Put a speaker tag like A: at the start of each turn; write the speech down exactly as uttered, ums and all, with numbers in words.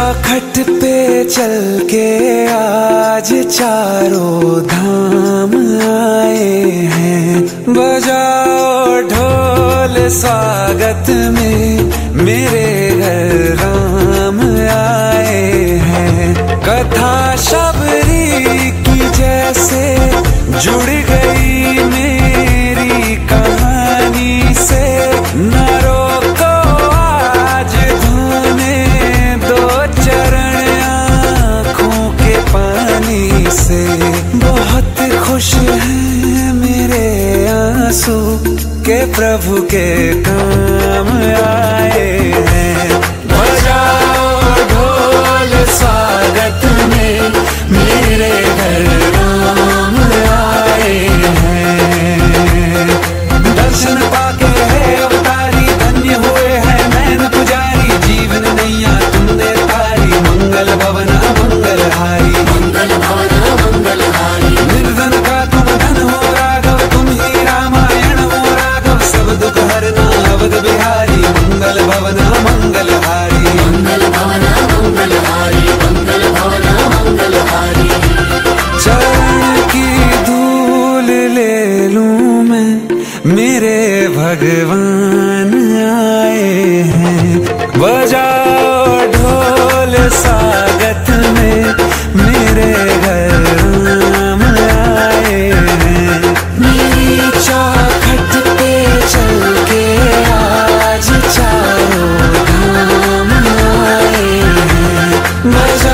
A: चौखट पे चल के आज चारों धाम आए हैं। बजाओ ढोल स्वागत में मेरे घर राम आए हैं। कथा शबरी की जैसे जुड़ गई मेरी कहानी से। न रोको आज धोने दो चरण आँखों के पानी से। बहुत खुश हैं मेरे आंसू के प्रभु के काम आए हैं। बजाओ ढोल स्वागत में मेरे घर राम आए हैं। दर्शन पाके है अवतारी धन्य हुए हैं नैन पुजारी। जीवन नैया तुमने तारी मंगल भवन मंगल हारी। मंगल भवन मंगल हारी। निर्धन का तुम धन हो राघव तुम ही रामायण हो राघव। सब दुख हरना अवध बिहारी मंगल भवन मंगल हारी। मंगल भवन मंगल हारी। मंगल भवन मंगल हारी। चरण की धूल ले लूं मैं मेरे भगवान आए हैं। बजाओ ढोल स्वागत में मेरे घर राम आए हैं। मेरी चौखट पे चल के आज चारों धाम आए हैं।